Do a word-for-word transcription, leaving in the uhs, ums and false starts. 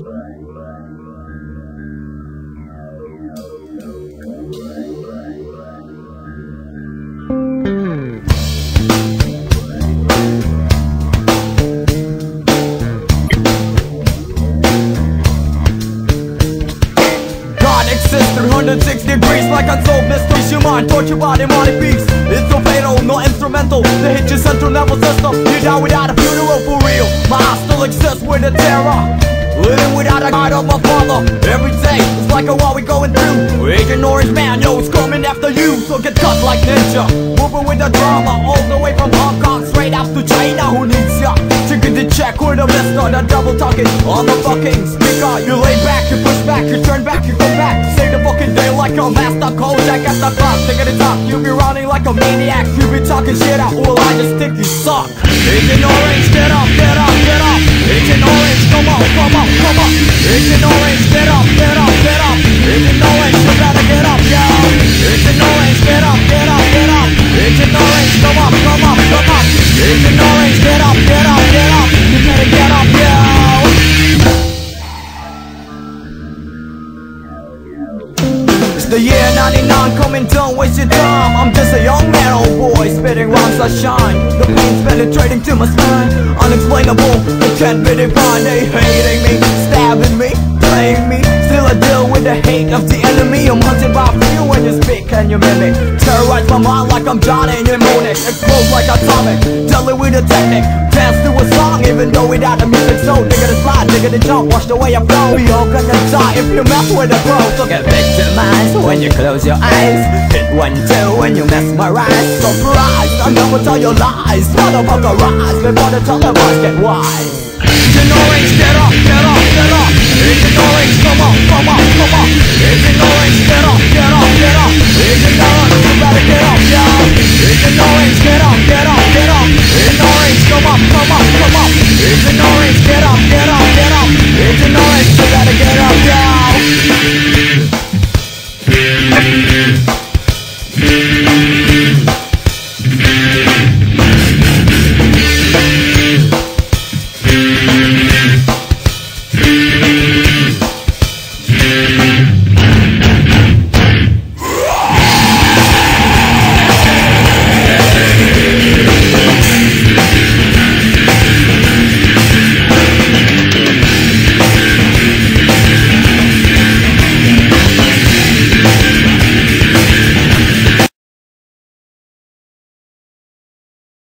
three hundred sixty degrees like unsolved mysteries. Your mind, torture body, money peace. It's so fatal, not instrumental. They hit your central nervous system. You die without a funeral for real. My heart still exists with a terror. Living without a guide of my father. Every day, it's like a war we going through. Agent Orange Man, yo, it's coming after you. So get cut like ninja. Moving with the drama. All the way from Hong Kong straight out to China. Who needs ya? Chicken to check with a mister. The double talking on the fucking speaker. You lay back, you push back, you turn back, you come back. Save the fucking day like a master Kojak at the clock. Taking the top, you be running like a maniac. You be talking shit out, well I just think you suck. Agent Orange, get up, get up, get up. Agent Orange, come on, come on, come on. Agent Orange, get up, get up, get up. Agent Orange, you better get up, yo. Agent Orange, get up, get up, get up. Agent Orange, come up, come up, come up. Agent Orange, get up, get up, get up. You better get up, yo. The year ninety-nine coming, don't waste your time. I'm just a young man, old boy, spitting rhymes that shine. The pain's penetrating to my spine. Unexplainable, it can't be defined. They hating me, stabbing me, playing me. Still I deal with the hate of the enemy. I'm hunted by few when you speak and you mimic. Terrorize my mind like I'm Johnny Mnemonic. Explode like atomic, deadly with a technique. Dance to a song even though without the music. So nigga to slide, nigga to jump, watch the way I flow. We all gonna die if you mess with the flow. So get victimized when you close your eyes. Hit one, two when you mesmerize. Surprise, I never tell your lies. Motherfucker rise before the televised get wise. Agent Orange, get up, get up, get up. Agent Orange, come on, come on, come on. Agent Orange, get up, get up, get up.